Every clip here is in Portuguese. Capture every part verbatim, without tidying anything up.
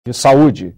de Saúde.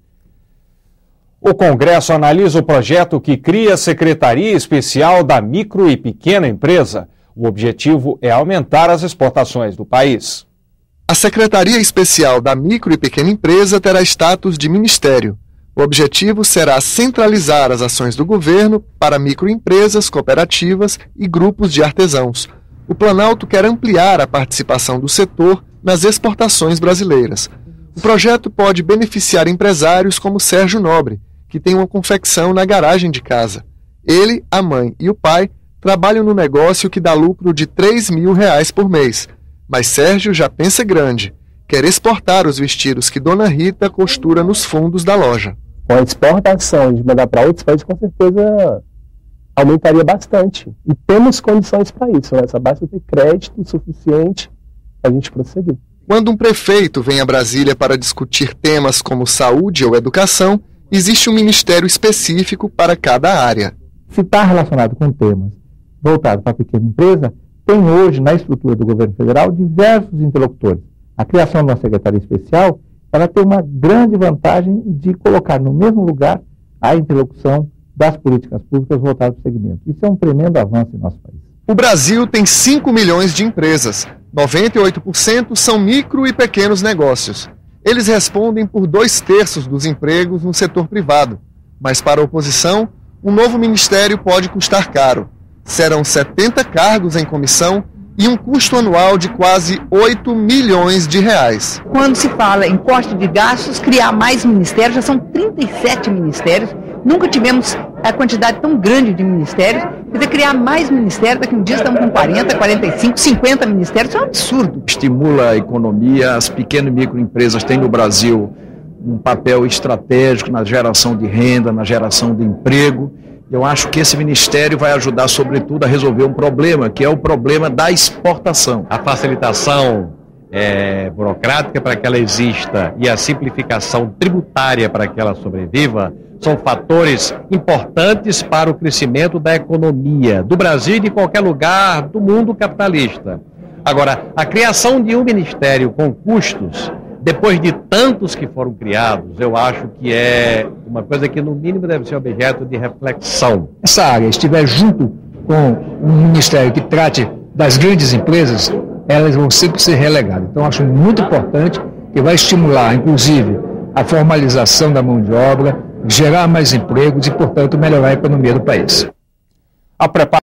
O Congresso analisa o projeto que cria a Secretaria Especial da Micro e Pequena Empresa. O objetivo é aumentar as exportações do país. A Secretaria Especial da Micro e Pequena Empresa terá status de ministério. O objetivo será centralizar as ações do governo para microempresas, cooperativas e grupos de artesãos. O Planalto quer ampliar a participação do setor nas exportações brasileiras. O projeto pode beneficiar empresários como Sérgio Nobre, que tem uma confecção na garagem de casa. Ele, a mãe e o pai trabalham no negócio que dá lucro de três mil reais por mês. Mas Sérgio já pensa grande. Quer exportar os vestidos que Dona Rita costura nos fundos da loja. Com a exportação de mandar para outros países, com certeza aumentaria bastante. E temos condições para isso, né? Só basta ter crédito suficiente para a gente prosseguir. Quando um prefeito vem a Brasília para discutir temas como saúde ou educação, existe um ministério específico para cada área. Se está relacionado com temas voltados para a pequena empresa, tem hoje na estrutura do governo federal diversos interlocutores. A criação de uma secretaria especial, ela tem uma grande vantagem de colocar no mesmo lugar a interlocução das políticas públicas voltadas para o segmento. Isso é um tremendo avanço em nosso país. O Brasil tem cinco milhões de empresas. noventa e oito por cento são micro e pequenos negócios. Eles respondem por dois terços dos empregos no setor privado. Mas para a oposição, um novo ministério pode custar caro. Serão setenta cargos em comissão e um custo anual de quase oito milhões de reais. Quando se fala em corte de gastos, criar mais ministérios, já são trinta e sete ministérios. Nunca tivemos a quantidade tão grande de ministérios. Quer dizer, criar mais ministérios, daqui a um dia estamos com quarenta, quarenta e cinco, cinquenta ministérios, isso é um absurdo. Estimula a economia, as pequenas e microempresas têm no Brasil um papel estratégico na geração de renda, na geração de emprego. Eu acho que esse ministério vai ajudar, sobretudo, a resolver um problema, que é o problema da exportação. A facilitação é, burocrática para que ela exista e a simplificação tributária para que ela sobreviva são fatores importantes para o crescimento da economia do Brasil e de qualquer lugar do mundo capitalista. Agora, a criação de um ministério com custos, depois de tantos que foram criados, eu acho que é uma coisa que, no mínimo, deve ser objeto de reflexão. Essa área estiver junto com um ministério que trate das grandes empresas, elas vão sempre ser relegadas. Então, acho muito importante que vai estimular, inclusive, a formalização da mão de obra, gerar mais empregos e, portanto, melhorar a economia do país. A preparação